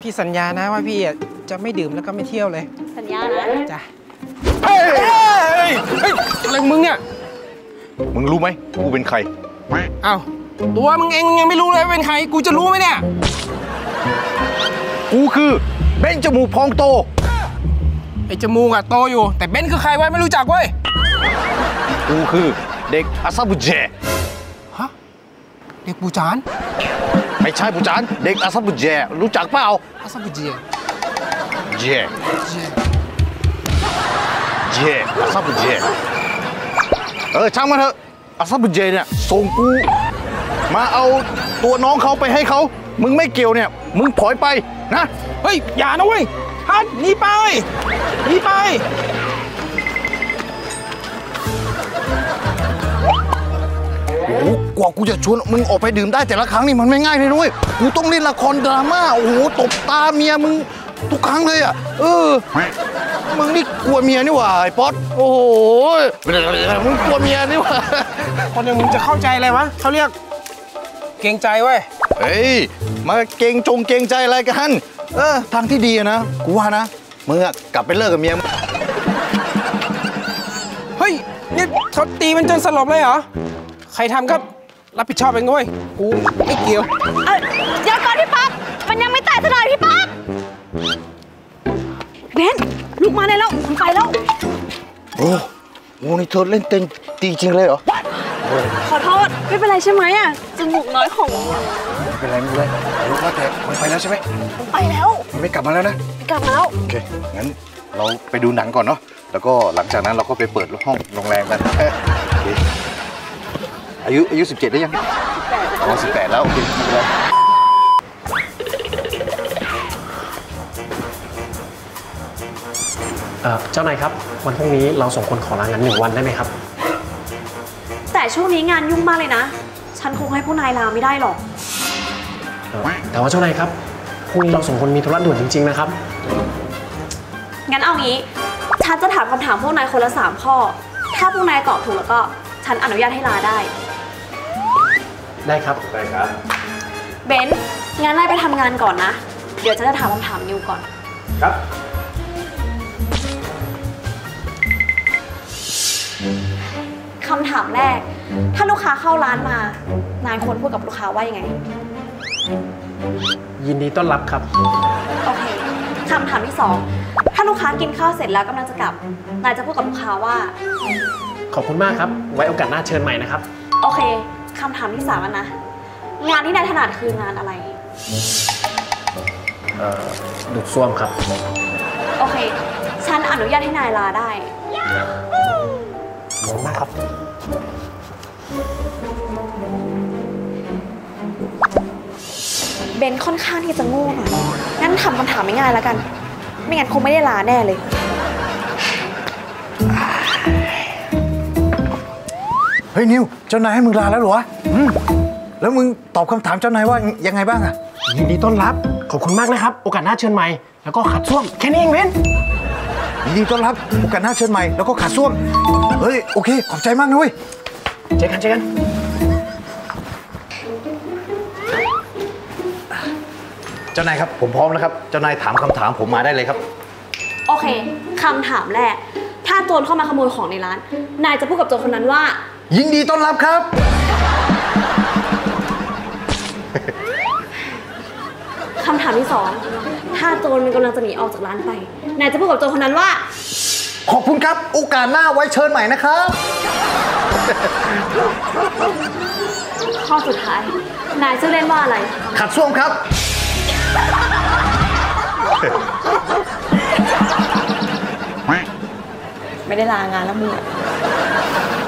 พี่สัญญานะว่าพี่จะไม่ดื่มแล้วก็ไม่เที่ยวเลยสัญญานะจ้ะเฮ้ยอะไรมึงเนี่ยมึงรู้ไหมกูเป็นใครอ้าวตัวมึงเองยังไม่รู้เลยเป็นใครกูจะรู้ไหมเนี่ยกูคือเบนจมูกพองโตไอ้จมูกอะโตอยู่แต่เบนคือใครวะไม่รู้จักเว้ยกูคือเด็กอาซาบุเจฮะเด็กปูจานไม่ใช่ปูจานเด็กอาซาบุเจรู้จักเปล่าอาซาบุเจเจอาซาบุเจช่างมันเถอะอาซาบุเจเนี่ยส่งกูมาเอาตัวน้องเขาไปให้เขามึงไม่เกี่ยวเนี่ยมึงถอยไปนะเฮ้ยอย่านะเว้ยฮัทหนีไปหนีไปโอ้โหกว่ากูจะชวนมึงออกไปดื่มได้แต่ละครั้งนี่มันไม่ง่ายเลยด้วยกูต้องเล่นละครดราม่าโอ้โหตบตาเมียมึงทุกครั้งเลยอ่ะมึงนี่กลัวเมียนี่หว่าไอ้ป๊อตโอ้โหมึงกลัวเมียนี่หว่าคนอย่างมึงจะเข้าใจอะไรวะเขาเรียกเกรงใจเว้ยเฮ้ยมาเกรงใจอะไรกันทางที่ดีนะกูว่านะมึงกลับไปเลิกกับเมียเฮ้ยนี่เขาตีมันจนสลบเลยเหรอใครทำก็รับผิดชอบเองด้วยกูไม่เกี่ยวเดี๋ยวก่อนพี่ป๊อปมันยังไม่ตายซะหน่อยพี่ป๊อปเบนลุกมาได้แล้วมันไปแล้วโอ้โหนี่เธอเล่นเต้นตีจริงเลยเหรอขอโทษไม่เป็นไรใช่ไหมอ่ะจมูกน้อยของไม่เป็นไรรู้ว่าแต่มันไปแล้วใช่ไหมไปแล้วมันไม่กลับมาแล้วนะไม่กลับมาแล้วโอเคงั้นเราไปดูหนังก่อนเนาะแล้วก็หลังจากนั้นเราก็ไปเปิดห้องโรงแรมกันอายุ17ได้ยังอ๋อ18แล้วโอเคเจ้านายครับวันพรุ่งนี้เราส่งคนขอลางาน1 วันได้ไหมครับแต่ช่วงนี้งานยุ่งมากเลยนะฉันคงให้ผู้นายลาไม่ได้หรอกแต่ว่าเจ้านายครับพรุ่งนี้เราส่งคนมีธุระด่วนจริงๆนะครับงั้นเอางี้ฉันจะถามคำถามพวกนายคนละ3 ข้อถ้าพวกนายตอบถูกแล้วก็ฉันอนุญาตให้ลาได้ครับเบนงั้นนายไปทำงานก่อนนะเดี๋ยวฉันจะถามคำถามนิวก่อนครับคำถามแรกถ้าลูกค้าเข้าร้านมานายควรพูดกับลูกค้าว่ายังไงยินดีต้อนรับครับโอเคคำถามที่2ถ้าลูกค้ากินข้าวเสร็จแล้วกำลังจะกลับนายจะพูดกับลูกค้าว่าขอบคุณมากครับไว้โอกาสหน้าเชิญใหม่นะครับโอเคคำถามที่3นะงานที่นายถนัดคืองานอะไรดูดซ่วมครับโอเคฉันอนุญาตให้นายลาได้ขอบคุณมากครับเบนค่อนข้างที่จะโง่หน่อยงั้นทำคำถามง่ายๆแล้วกันไม่งั้นคงไม่ได้ลาแน่เลยเฮ้ยนิวเจ้านายให้มึงลาแล้วเหรอแล้วมึงตอบคำถามเจ้านายว่ายังไงบ้างอะยินดีต้อนรับขอบคุณมากนะครับโอกาสหน้าเชิญใหม่แล้วก็ขัดส้วมแค่นี้เองเบนยินดีต้อนรับโอกาสหน้าเชิญใหม่แล้วก็ขัดส้วมเฮ้ยโอเคขอบใจมากนะเว้ยเจอกันเจ้านายครับผมพร้อมแล้วครับเจ้านายถามคำถามผมมาได้เลยครับโอเคคำถามแรกถ้าโจรเข้ามาขโมยของในร้านนายจะพูดกับโจรคนนั้นว่ายินดีต้อนรับครับคำถามที่2ถ้าโจรมันกำลังจะหนีออกจากร้านไปนายจะพูดกับโจรคนนั้นว่าขอบคุณครับโอกาสหน้าไว้เชิญใหม่นะครับข้อสุดท้ายนายชื่อเล่นว่าอะไรขัดส้วมครับไม่ได้ลางานแล้วมึง